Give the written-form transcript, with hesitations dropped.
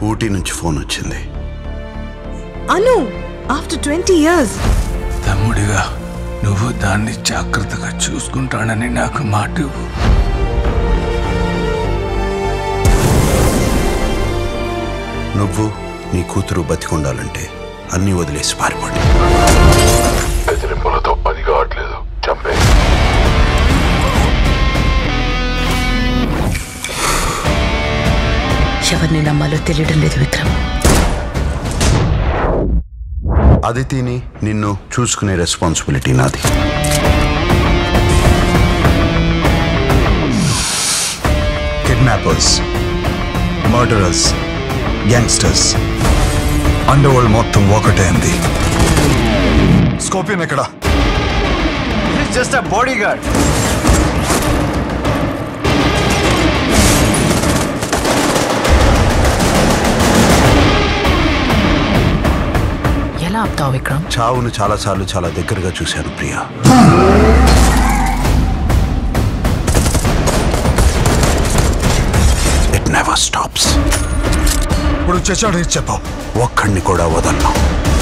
ఊటీ నుంచి ఫోన్ వచ్చింది. అను, after 20 years. తమ్ముడిగా నువ్వు దాన్ని జాగ్రత్తగా చూసుకుంటానని నాకు మాట ఇవ్వు. నువ్వు నీ కూతురు బతికుండాలంటే అన్నీ వదిలేసి పారిపోండి. బెదిరింపులతో పని కావట్లేదు, చంపే. ఎవరిని నమ్మాలో తెలియడం లేదు విక్రమ్. అదితిని నిన్ను చూసుకునే రెస్పాన్సిబిలిటీ నాది. Kidnappers, murderers, gangsters, underworld మొత్తం ఒకటైంది. స్కోపియన్ ఎక్కడ? Just a bodyguard. ఎలా ఆపుతావు విక్రమ్? చావును చాలాసార్లు చాలా దగ్గరగా చూశాను ప్రియా. It never stops. ఇప్పుడు చచ్చాడు చెప్పావు. ఒక్కడిని కూడా వదలను.